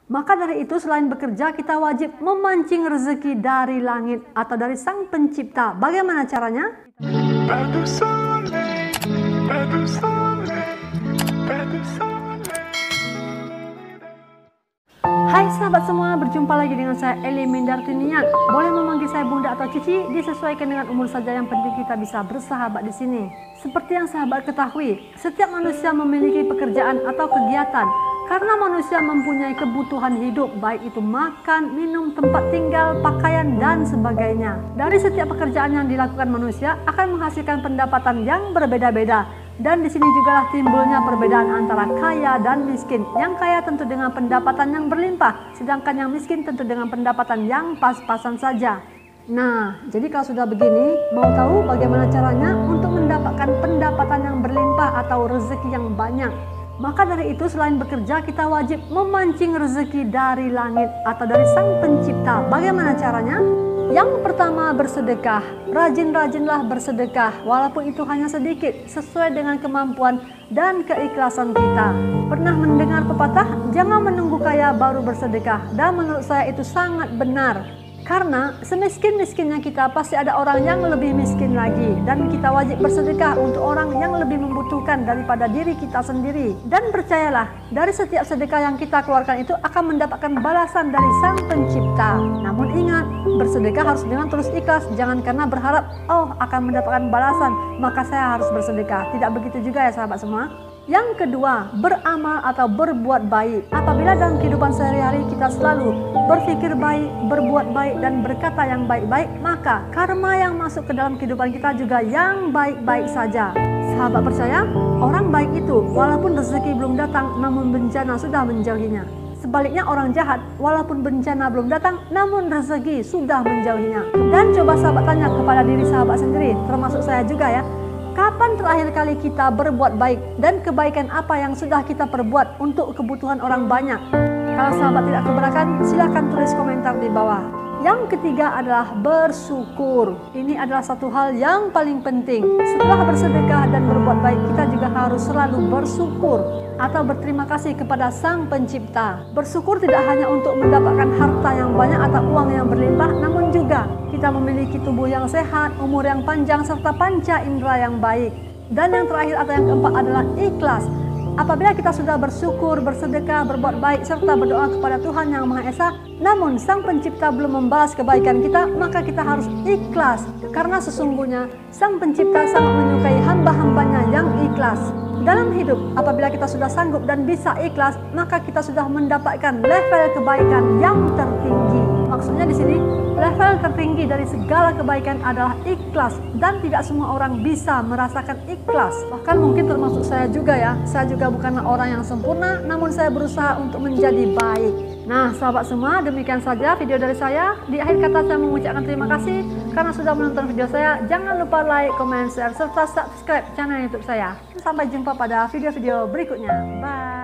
Maka dari itu selain bekerja kita wajib memancing rezeki dari langit atau dari Sang Pencipta. Bagaimana caranya? Hai sahabat semua, berjumpa lagi dengan saya Eli Mindartinian. Boleh memanggil saya Bunda atau Cici, disesuaikan dengan umur saja, yang penting kita bisa bersahabat di sini. Seperti yang sahabat ketahui, setiap manusia memiliki pekerjaan atau kegiatan. Karena manusia mempunyai kebutuhan hidup, baik itu makan, minum, tempat tinggal, pakaian, dan sebagainya. Dari setiap pekerjaan yang dilakukan manusia akan menghasilkan pendapatan yang berbeda-beda. Dan di sini jugalah timbulnya perbedaan antara kaya dan miskin. Yang kaya tentu dengan pendapatan yang berlimpah, sedangkan yang miskin tentu dengan pendapatan yang pas-pasan saja. Nah, jadi kalau sudah begini, mau tahu bagaimana caranya untuk mendapatkan pendapatan yang berlimpah atau rezeki yang banyak? Maka dari itu selain bekerja kita wajib memancing rezeki dari langit atau dari Sang Pencipta. Bagaimana caranya? Yang pertama, bersedekah. Rajin-rajinlah bersedekah, walaupun itu hanya sedikit, sesuai dengan kemampuan dan keikhlasan kita. Pernah mendengar pepatah, jangan menunggu kaya baru bersedekah. Dan menurut saya itu sangat benar. Karena semiskin-miskinnya kita pasti ada orang yang lebih miskin lagi. Dan kita wajib bersedekah untuk orang yang lebih membutuhkan daripada diri kita sendiri. Dan percayalah, dari setiap sedekah yang kita keluarkan itu akan mendapatkan balasan dari Sang Pencipta. Namun ingat, bersedekah harus dengan tulus ikhlas. Jangan karena berharap, oh akan mendapatkan balasan, maka saya harus bersedekah. Tidak begitu juga ya sahabat semua. Yang kedua, beramal atau berbuat baik. Apabila dalam kehidupan sehari-hari kita selalu berpikir baik, berbuat baik, dan berkata yang baik-baik, maka karma yang masuk ke dalam kehidupan kita juga yang baik-baik saja. Sahabat percaya, orang baik itu walaupun rezeki belum datang, namun bencana sudah menjauhinya. Sebaliknya orang jahat, walaupun bencana belum datang, namun rezeki sudah menjauhinya. Dan coba sahabat tanya kepada diri sahabat sendiri, termasuk saya juga ya. Kapan terakhir kali kita berbuat baik, dan kebaikan apa yang sudah kita perbuat untuk kebutuhan orang banyak? Kalau sahabat tidak keberatan, silahkan tulis komentar di bawah. Yang ketiga adalah bersyukur. Ini adalah satu hal yang paling penting. Setelah bersedekah dan berbuat baik, kita juga harus selalu bersyukur atau berterima kasih kepada Sang Pencipta. Bersyukur tidak hanya untuk mendapatkan harta yang banyak atau uang yang berlimpah, namun juga kita memiliki tubuh yang sehat, umur yang panjang, serta panca indera yang baik. Dan yang terakhir atau yang keempat adalah ikhlas. Apabila kita sudah bersyukur, bersedekah, berbuat baik, serta berdoa kepada Tuhan Yang Maha Esa, namun Sang Pencipta belum membalas kebaikan kita, maka kita harus ikhlas. Karena sesungguhnya Sang Pencipta sangat menyukai hamba-hambanya yang ikhlas. Dalam hidup, apabila kita sudah sanggup dan bisa ikhlas, maka kita sudah mendapatkan level kebaikan yang tertinggi. Maksudnya di sini, level tertinggi dari segala kebaikan adalah ikhlas, dan tidak semua orang bisa merasakan ikhlas. Bahkan mungkin termasuk saya juga ya. Saya juga bukanlah orang yang sempurna, namun saya berusaha untuk menjadi baik. Nah, sahabat semua, demikian saja video dari saya. Di akhir kata saya mengucapkan terima kasih karena sudah menonton video saya. Jangan lupa like, comment, share, serta subscribe channel YouTube saya. Sampai jumpa pada video-video berikutnya. Bye.